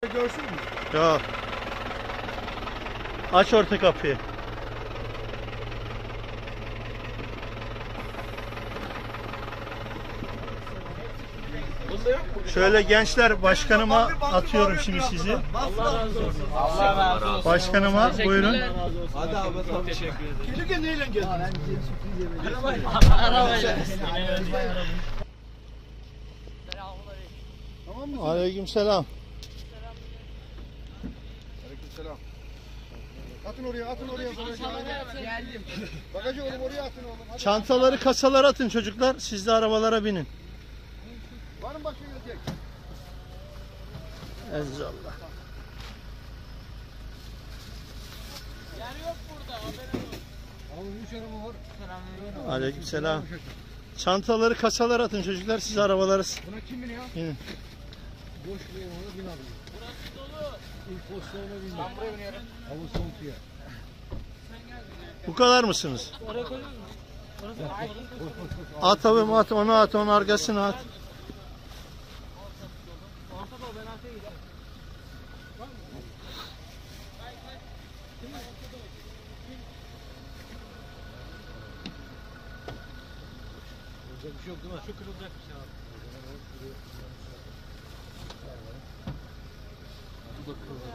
Görsün mü? Yok. Aç orta kapıyı. Şöyle gençler, başkanıma atıyorum şimdi sizi. Allah razı olsun. Allah razı olsun. Başkanıma buyurun. Hadi abi tamam. Teşekkür ederim. Gelirken neyle geldin? Arabayla. Tamam mı? Aleykümselam. Aleykümselam. Atın oraya, atın oraya. Geldim. Bagajı oğlum oraya atın oğlum. Hadi. Çantaları kasalara atın çocuklar. Siz de arabalara binin. Var mı başka gelecek? Ezzallah. Yer yok burada. Haberin olsun. Abi 3 araba var. Aleykümselam. Çantaları kasalara atın çocuklar. Siz arabalara Buna kim biniyor? binin. Boş bir ona bin abi. Burası dolu. İlk postlarına bin. Ben buraya biniyorum. Havuz soğutuyor. Bu kadar mısınız? Oraya koyuyor musun? At abi, at onu, at onun arkasına at. Ortada o, ben arkaya gidiyorum. Olacak bir şey yok değil mi? Şu kırılacak bir şey abi. Bu da kırılır.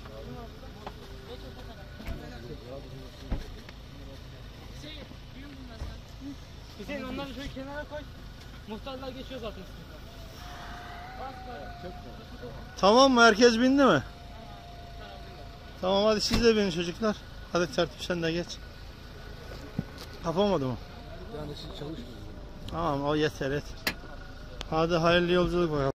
Hüseyin onları şöyle kenara koy. Muhtarlar geçiyor zaten. Bas böyle. Tamam mı? Herkes bindi mi? Tamam, hadi siz de binin çocuklar. Hadi tertip, sen de geç. Kapamadı mı? Yani siz çalışmıyorsunuz. Tamam, o yeter yeter. Hadi hayırlı yolculuk bakalım.